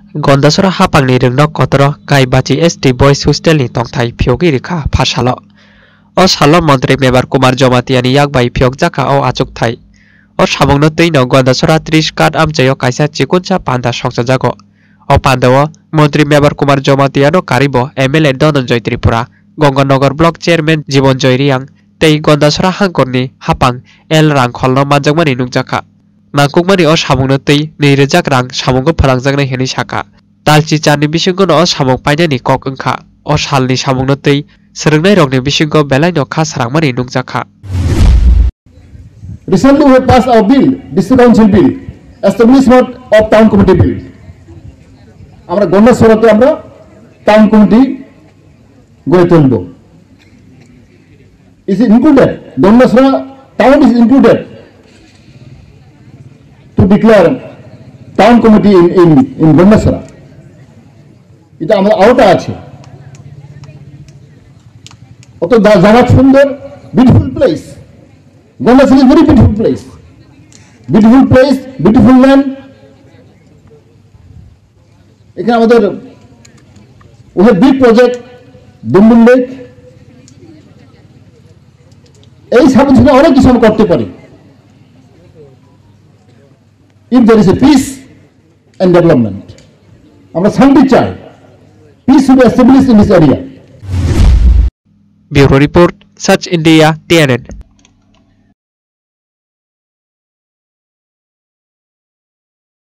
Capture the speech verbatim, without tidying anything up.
Gondasora hapang ni rung nok kotoro kai bachi S T Boys Hostel ni tongthai Phiyokjakha phasalo. O salo mantri mebar Kumar Jomatiani yakbai Phiyokjakha o achuk thai. O samungno tino Gondasora thirty card amchayo kaisa chikuncha panda sokjajago. O pandao mantri mebar Kumar Jomatiano karibo M L A Dhananjay Tripura, Gonganagar Block Chairman Jibanjoy Riang, tei Gondasora hangkorni hapang el rang kholno manjakmani nukjakha. Nangkukmani o samungno tei two thousand rang samungko phalangjaknai hini saka. Talchi chani bisingono o samung painani kok wngkha. O salni samungno tei srwngnai rokni bisingo belaino kha sarangmani nukjakha. Recently we have passed our bill, District Council bill, establishment of town committee bill. আমরা গন্ডাছড়াতে আমরা town committee গড়ে তুলব। Is it included? Gandacherra town is included to declare town committee in in in Gandacherra. এটা আমাদের আওতা আছে। অত জায়গা সুন্দর, beautiful place. Gandacherra is very beautiful place. Beautiful place, beautiful land. এখানে আমাদের we have big project Dumdum lake এই সাবজেক্টে অনেক কিছু আমরা করতে পারি if there is a peace and development আমরা শান্তি চাই peace should be established in this area. Bureau Report, Search India, T N N.